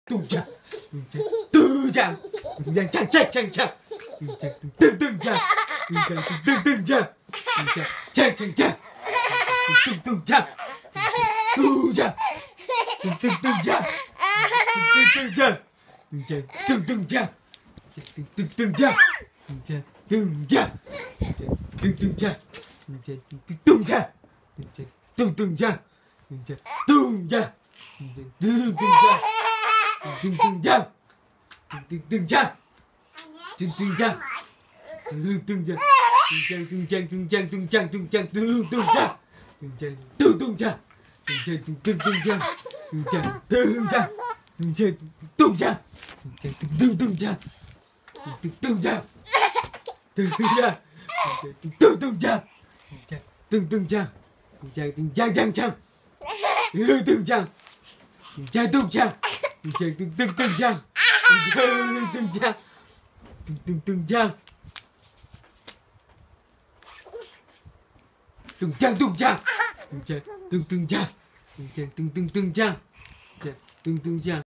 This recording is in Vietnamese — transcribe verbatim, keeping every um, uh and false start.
tung cha tư cha nhang chang chang chang chang từng từng cha từng từng cha chang chang cha từng từng cha tư cha từng từng cha từng từng cha từng từng cha từng từng cha từng cha từng từng cha từng cha từng từng cha từng cha từng cha từng từng cha từng từng cha từng từng cha từng từng cha từng cha từng cha từng cha từng cha từng từng cha từng cha từng từng cha từng từng cha từng cha từng cha từng cha từng cha từng từng cha từng từng cha từng từng cha từng từng cha từng từng cha từng cha chang chang từng từng cha cha từng cha từng từng từng từng cha từng từng cha từng từng từng cha từng cha từng cha từng từng cha từng từng cha từng từng từng cha từng từng cha